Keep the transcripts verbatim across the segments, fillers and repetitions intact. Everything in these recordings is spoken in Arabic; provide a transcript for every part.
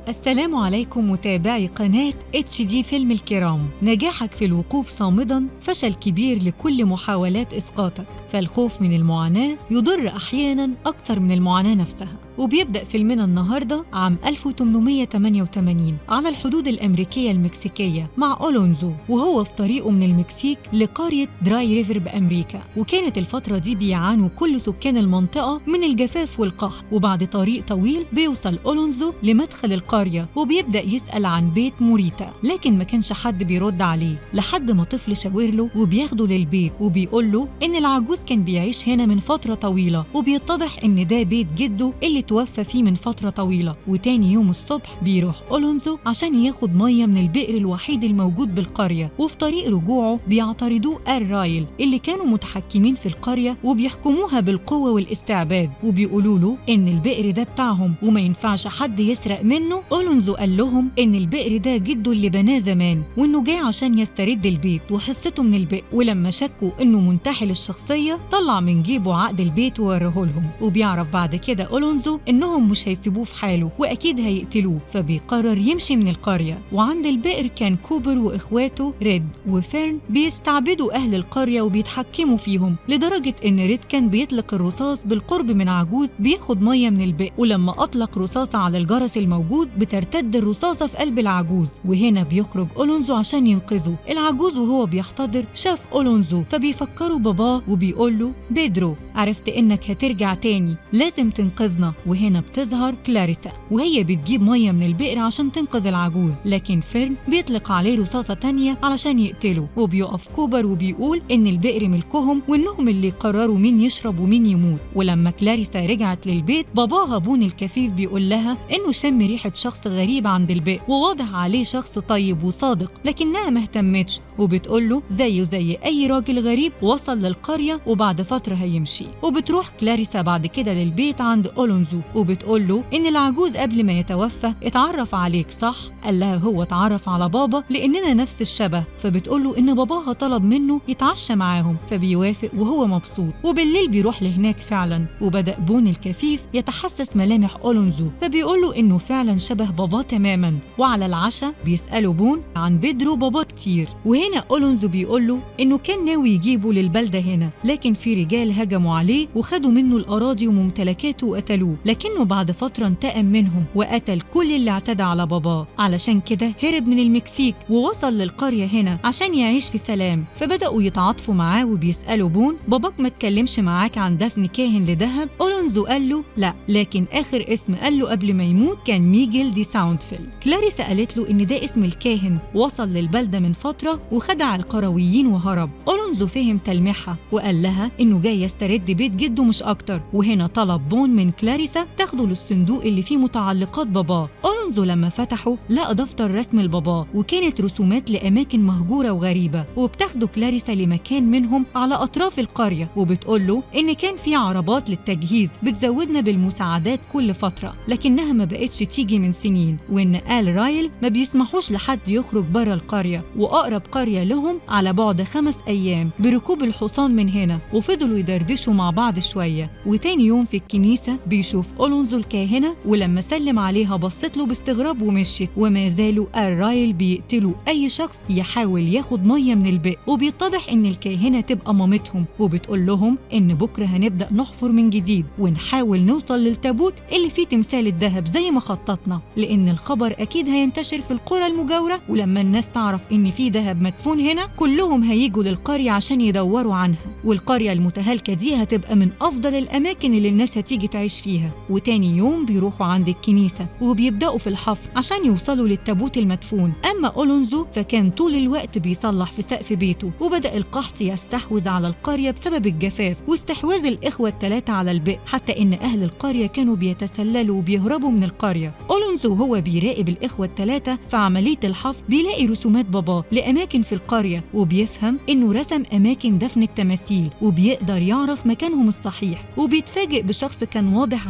السلام عليكم متابعي قناة اتش دي فيلم الكرام. نجاحك في الوقوف صامداً فشل كبير لكل محاولات إسقاطك، فالخوف من المعاناة يضر أحياناً أكثر من المعاناة نفسها. وبيبدأ فيلمنا النهاردة عام ألف وثمانمائة وثمانية وثمانين على الحدود الأمريكية المكسيكية مع أولونزو، وهو في طريقه من المكسيك لقرية دراي ريفر بأمريكا. وكانت الفترة دي بيعانوا كل سكان المنطقة من الجفاف والقحط. وبعد طريق طويل بيوصل أولونزو لمدخل القرية وبيبدأ يسأل عن بيت موريتا، لكن ما كانش حد بيرد عليه لحد ما طفل شاور له وبياخده للبيت وبيقول له إن العجوز كان بيعيش هنا من فترة طويلة، وبيتضح إن ده بيت جده اللي توفى فيه من فترة طويلة. وتاني يوم الصبح بيروح أولونزو عشان ياخد مية من البئر الوحيد الموجود بالقرية. وفي طريق رجوعه بيعترضوه آل رايل اللي كانوا متحكمين في القرية وبيحكموها بالقوة والاستعباد، وبيقولوا له إن البئر ده بتاعهم وما ينفعش حد يسرق منه. أولونزو قال لهم إن البئر ده جده اللي بناه زمان، وإنه جاي عشان يسترد البيت وحصته من البئر. ولما شكوا إنه منتحل الشخصية طلع من جيبه عقد البيت ووريه لهم. وبيعرف بعد كده أولونزو إنهم مش هيسيبوه في حاله وأكيد هيقتلوه، فبيقرر يمشي من القرية. وعند البئر كان كوبر وإخواته ريد وفيرن بيستعبدوا أهل القرية وبيتحكموا فيهم، لدرجة إن ريد كان بيطلق الرصاص بالقرب من عجوز بياخد مية من البئر. ولما أطلق رصاصة على الجرس الموجود بترتد الرصاصة في قلب العجوز. وهنا بيخرج أولونزو عشان ينقذه. العجوز وهو بيحتضر شاف أولونزو فبيفكروا باباه وبيقول له: بيدرو، عرفت إنك هترجع تاني، لازم تنقذنا. وهنا بتظهر كلاريسا وهي بتجيب مية من البئر عشان تنقذ العجوز، لكن فيرن بيطلق عليه رصاصة تانية علشان يقتله. وبيقف كوبر وبيقول إن البئر ملكهم وإنهم اللي قرروا مين يشرب ومين يموت. ولما كلاريسا رجعت للبيت باباها بون الكفيف بيقول لها إنه شم ريحة شخص غريب عند البئر وواضح عليه شخص طيب وصادق، لكنها ما اهتمتش وبتقول له زيه زي أي راجل غريب وصل للقرية وبعد فترة هيمشي. وبتروح كلاريسا بعد كده للبيت عند أولونزو وبتقول له إن العجوز قبل ما يتوفى اتعرف عليك صح؟ قال لها هو اتعرف على بابا لأننا نفس الشبه. فبتقول له إن باباها طلب منه يتعشى معاهم، فبيوافق وهو مبسوط. وبالليل بيروح لهناك فعلا، وبدأ بون الكفيف يتحسس ملامح أولونزو، فبيقول له إنه فعلا شبه باباه تماما. وعلى العشاء بيسألوا بون عن بيدرو باباه كتير. وهنا أولونزو بيقول له إنه كان ناوي يجيبه للبلدة هنا، لكن في رجال هجموا عليه وخدوا منه الأراضي وممتلكاته وقتلوه، لكنه بعد فترة انتقم منهم وقتل كل اللي اعتدى على باباه. علشان كده هرب من المكسيك ووصل للقرية هنا عشان يعيش في سلام. فبدأوا يتعاطفوا معاه وبيسألوا بون: باباك ما اتكلمش معاك عن دفن كاهن لدهب؟ أولونزو قال له لا، لكن آخر اسم قال له قبل ما يموت كان ميجيل دي ساوندفيل. كلاريسا قالت له إن ده اسم الكاهن، وصل للبلدة من فترة وخدع القرويين وهرب. أولونزو فهم تلميحها وقال لها إنه جاي يسترد بيت جده مش أكتر. وهنا طلب بون من كلاريسا تاخده للصندوق اللي فيه متعلقات باباه. أولونزو لما فتحه لقى دفتر رسم لباباه، وكانت رسومات لأماكن مهجورة وغريبة. وبتاخده كلاريسا لمكان منهم على أطراف القرية وبتقول له إن كان في عربات للتجهيز بتزودنا بالمساعدات كل فترة، لكنها ما بقتش تيجي من سنين، وإن آل رايل ما بيسمحوش لحد يخرج بره القرية، وأقرب قرية لهم على بعد خمس أيام بركوب الحصان من هنا. وفضلوا يدردشوا مع بعض شوية. وتاني يوم في الكنيسة بيشوف أولونزو الكاهنة، ولما سلم عليها بصت له باستغراب ومشيت. وما زالوا آل رايل بيقتلوا أي شخص يحاول ياخد مية من البئر. وبيتضح إن الكاهنة تبقى مامتهم، وبتقول لهم إن بكرة هنبدأ نحفر من جديد ونحاول نوصل للتابوت اللي فيه تمثال الذهب زي ما خططنا، لأن الخبر أكيد هينتشر في القرى المجاورة. ولما الناس تعرف إن في ذهب مدفون هنا كلهم هيجوا للقرية عشان يدوروا عنها، والقرية المتهالكة دي هتبقى من أفضل الأماكن اللي الناس هتيجي تعيش فيها. وتاني يوم بيروحوا عند الكنيسة وبيبدأوا في الحفر عشان يوصلوا للتابوت المدفون. أما أولونزو فكان طول الوقت بيصلح في سقف بيته. وبدأ القحط يستحوذ على القرية بسبب الجفاف واستحواذ الإخوة الثلاثة على البئر، حتى إن أهل القرية كانوا بيتسللوا وبيهربوا من القرية. أولونزو وهو بيراقب الإخوة الثلاثة في عملية الحفر بيلاقي رسومات باباه لأماكن في القرية، وبيفهم إنه رسم أماكن دفن التماثيل وبيقدر يعرف مكانهم الصحيح. وبيتفاجئ بشخص كان واضح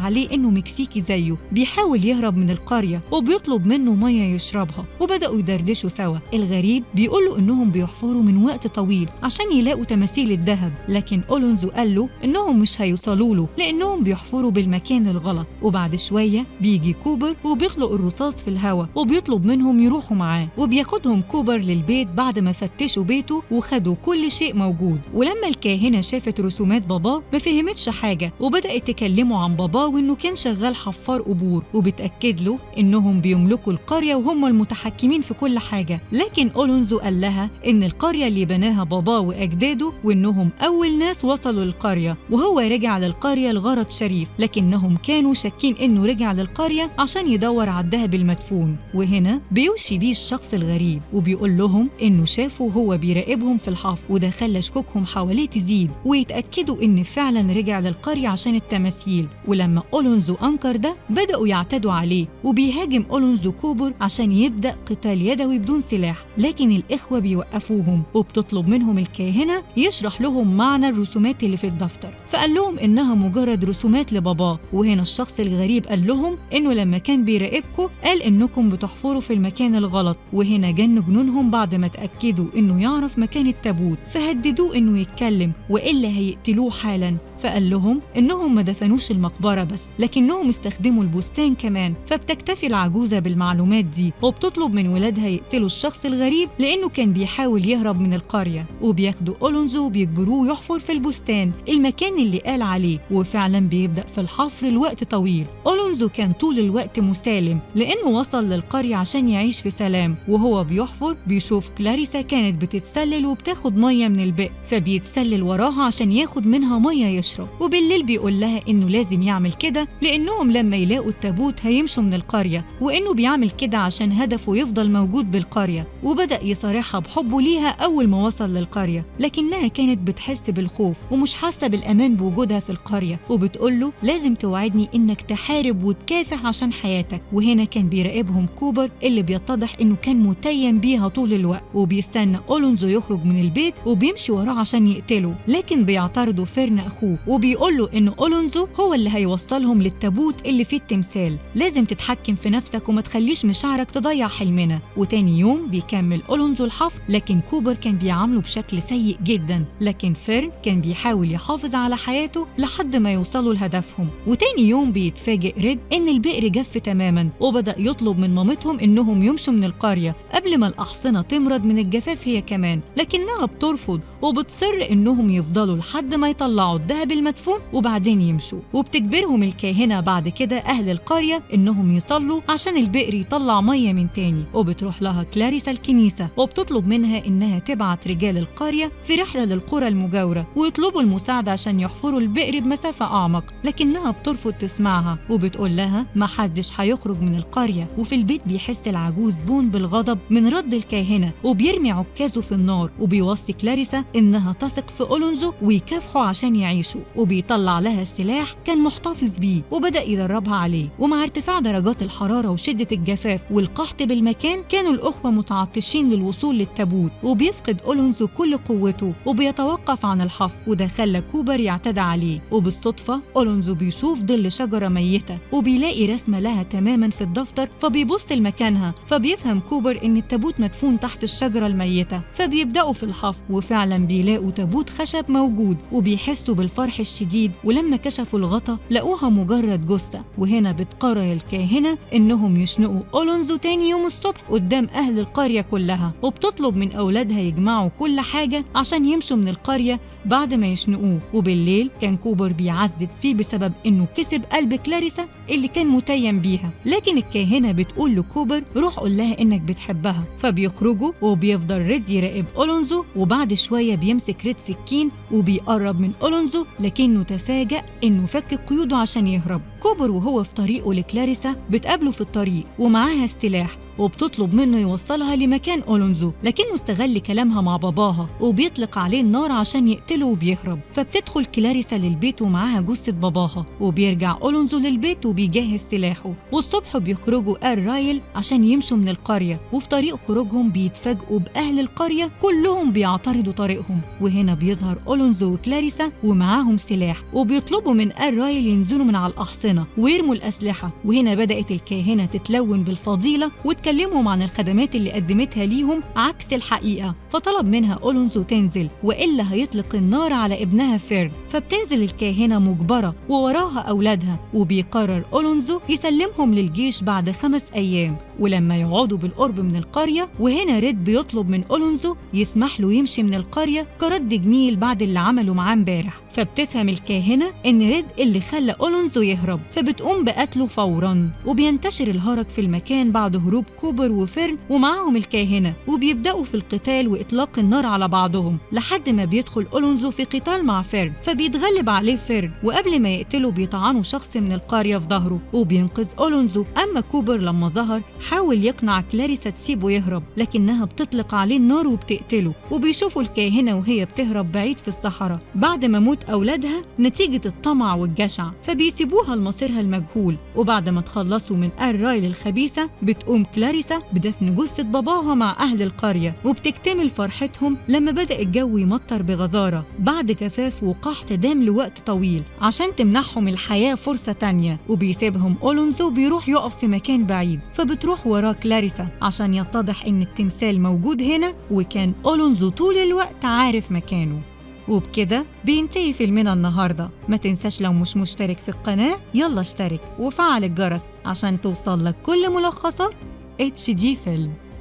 عليه إنه مكسيكي زيه بيحاول يهرب من القرية وبيطلب منه مية يشربها، وبدأوا يدردشوا سوا. الغريب بيقوله إنهم بيحفروا من وقت طويل عشان يلاقوا تماثيل الذهب، لكن أولونزو قال له إنهم مش هيوصلوا له لأنهم بيحفروا بالمكان الغلط. وبعد شوية بيجي كوبر وبيطلق الرصاص في الهواء وبيطلب منهم يروحوا معاه، وبياخدهم كوبر للبيت بعد ما فتشوا بيته وخدوا كل شيء موجود. ولما الكاهنة شافت رسومات باباه ما فهمتش حاجة وبدأت تكلمه عن باباه وإنه كان شغال حفار قبور، وبتأكد له إنهم بيملكوا القرية وهم المتحكمين في كل حاجة. لكن أولونزو قال لها إن القرية اللي بناها باباه وأجداده وإنهم أول ناس وصلوا للقرية، وهو رجع للقرية لغرض شريف، لكنهم كانوا شاكين إنه رجع للقرية عشان يدور على الذهب المدفون. وهنا بيوشي بيه الشخص الغريب وبيقول لهم إنه شافه وهو بيراقبهم في الحفر، وده خلى شكوكهم حواليه تزيد ويتأكدوا إن فعلا رجع للقرية عشان التماثيل. ولما أولونزو أنكر ده بدأوا يعتدوا عليه، وبيهاجم أولونزو كوبر عشان يبدأ قتال يدوي بدون سلاح، لكن الإخوة بيوقفوهم وبتطلب منهم الكاهنة يشرح لهم معنى الرسومات اللي في الدفتر، فقال لهم إنها مجرد رسومات لباباه. وهنا الشخص الغريب قال لهم إنه لما كان بيراقبكم قال إنكم بتحفروا في المكان الغلط. وهنا جن جنونهم بعد ما تأكدوا إنه يعرف مكان التابوت، فهددوه إنه يتكلم وإلا هيقتلوه حالا. فقال لهم إنهم ما دفنوش المقبرة بس، لكنهم استخدموا البستان كمان. فبتكتفي العجوزة بالمعلومات دي وبتطلب من ولادها يقتلوا الشخص الغريب لأنه كان بيحاول يهرب من القرية، وبياخدوا أولونزو وبيجبروه يحفر في البستان المكان اللي قال عليه. وفعلا بيبدأ في الحفر لوقت طويل. أولونزو كان طول الوقت مسالم لأنه وصل للقرية عشان يعيش في سلام، وهو بيحفر بيشوف كلاريسا كانت بتتسلل وبتاخد مية من البئر، فبيتسلل وراها عشان ياخد منها مية يشرب. وبالليل بيقول لها إنه لازم يعمل كده لأنهم لما يلاقوا التابوت هيمشوا من القرية، وإنه بيعمل كده عشان هدفه يفضل موجود بالقرية. وبدأ يصارحها بحبه ليها أول ما وصل للقرية، لكنها كانت بتحس بالخوف ومش حاسة بالأمان بوجودها في القرية، وبتقوله لازم توعدني إنك تحارب وتكافح عشان حياتك. وهنا كان بيراقبهم كوبر اللي بيتضح إنه كان متيم بيها طول الوقت، وبيستنى أولونزو يخرج من البيت وبيمشي وراه عشان يقتله، لكن بيعترضه فيرن أخوه وبيقوله إن أولونزو هو اللي هيوصلهم للتابوت اللي فيه التمثال. لازم تتحكم في نفسك وما تخليش مشاعرك تضيع حلمنا. وتاني يوم بيكمل أولونزو الحفر، لكن كوبر كان بيعامله بشكل سيء جدا، لكن فيرن كان بيحاول يحافظ على حياته لحد ما يوصلوا لهدفهم. وتاني يوم بيتفاجئ ريد إن البئر جف تماما، وبدأ يطلب من مامتهم إنهم يمشوا من القرية قبل ما الأحصنة تمرض من الجفاف هي كمان، لكنها بترفض وبتصر إنهم يفضلوا لحد ما يطلعوا الذهب المدفون وبعدين يمشوا. وبتجبرهم الكاهنة بعد كده أهل القرية إنهم يصلوا عشان البئر يطلع مية من تاني. وبتروح لها كلاريسا الكنيسة وبتطلب منها إنها تبعت رجال القرية في رحلة للقرى المجاورة ويطلبوا المساعدة عشان يحفروا البئر بمسافة أعمق، لكنها بترفض تسمعها وبتقول لها محدش هيخرج من القرية. وفي البيت بيحس العجوز بون بالغضب من رد الكاهنة وبيرمي عكازه في النار، وبيوصي كلاريسا إنها تثق في أولونزو ويكافحوا عشان يعيشوا. وبيطلع لها السلاح كان محتفظ بيه وبدأ يدربها عليه. ومع ارتفاع درجات الحرارة وشدة الجفاف والقحط بالمكان كانوا الأخوة متعطشين للوصول للتابوت، وبيفقد أولونزو كل قوته وبيتوقف عن الحفر، وده خلى كوبر يعتدى عليه. وبالصدفة أولونزو بيشوف ظل شجرة ميتة وبيلاقي رسمة لها تماما في الدفتر، فبيبص لمكانها فبيفهم كوبر إن التابوت مدفون تحت الشجرة الميتة. فبيبدأوا في الحفر وفعلا بيلاقوا تابوت خشب موجود وبيحسوا بالفرح الشديد. ولما كشفوا الغطا لقوها مجرد جثة. وهنا بتقرر الكاهنة إنهم يشنقوا أولونزو تاني يوم الصبح قدام أهل القرية كلها، وبتطلب من أولادها يجمعوا كل حاجة عشان يمشوا من القرية بعد ما يشنقوه. وبالليل كان كوبر بيعذب فيه بسبب إنه كسب قلب كلاريسا اللي كان متيم بيها، لكن الكاهنة بتقول لكوبر روح قول لها إنك بتحبها. فبيخرجوا وبيفضل ريد يراقب أولونزو، وبعد شوية بيمسك ريد سكين وبيقرب من أولونزو، لكنه تفاجأ إنه فك قيوده عشان يهرب. كوبر وهو في طريقه لكلاريسا بتقابله في الطريق ومعاها السلاح، وبتطلب منه يوصلها لمكان أولونزو، لكنه استغل كلامها مع باباها وبيطلق عليه النار عشان يقتله وبيهرب. فبتدخل كلاريسا للبيت ومعاها جثة باباها، وبيرجع أولونزو للبيت وبيجهز سلاحه. والصبح بيخرجوا آل رايل عشان يمشوا من القرية، وفي طريق خروجهم بيتفاجئوا بأهل القرية كلهم بيعترضوا طريقهم. وهنا بيظهر أولونزو وكلاريسا ومعاهم سلاح، وبيطلبوا من آل رايل ينزلوا من على الأحصنة الأحصنة ويرموا الأسلحة. وهنا بدأت الكاهنة تتلون بالفضيلة وتكلمهم عن الخدمات اللي قدمتها ليهم عكس الحقيقة، فطلب منها أولونزو تنزل وإلا هيطلق النار على ابنها فيرن. فبتنزل الكاهنة مجبرة ووراها أولادها، وبيقرر أولونزو يسلمهم للجيش بعد خمس أيام. ولما يقعدوا بالقرب من القرية، وهنا ريد بيطلب من أولونزو يسمح له يمشي من القرية كرد جميل بعد اللي عمله معاه امبارح. فبتفهم الكاهنة إن ريد اللي خلى أولونزو يهرب، فبتقوم بقتله فوراً. وبينتشر الهرج في المكان بعد هروب كوبر وفيرن ومعاهم الكاهنة، وبيبدأوا في القتال وإطلاق النار على بعضهم لحد ما بيدخل أولونزو في قتال مع فيرن، فبيتغلب عليه فيرن، وقبل ما يقتله بيطعنوا شخص من القرية في ظهره وبينقذ أولونزو. أما كوبر لما ظهر حاول يقنع كلاريسا تسيبه يهرب، لكنها بتطلق عليه النار وبتقتله. وبيشوفوا الكاهنة وهي بتهرب بعيد في الصحراء بعد ما موت أولادها نتيجة الطمع والجشع، فبيسيبوها لمصيرها المجهول. وبعد ما تخلصوا من آل رايل الخبيثة، بتقوم كلاريسا بدفن جثة باباها مع أهل القرية، وبتكتمل فرحتهم لما بدأ الجو يمطر بغزارة بعد جفاف وقحط دام لوقت طويل عشان تمنحهم الحياة فرصة تانية. وبيسيبهم أولونزو بيروح يقف في مكان بعيد، فبتروح وراه كلاريسا عشان يتضح إن التمثال موجود هنا، وكان أولونزو طول الوقت عارف مكانه. وبكده بينتهي فيلمنا النهاردة. ما تنساش لو مش مشترك في القناة يلا اشترك وفعل الجرس عشان توصل لك كل ملخصات اتش جي فيلم.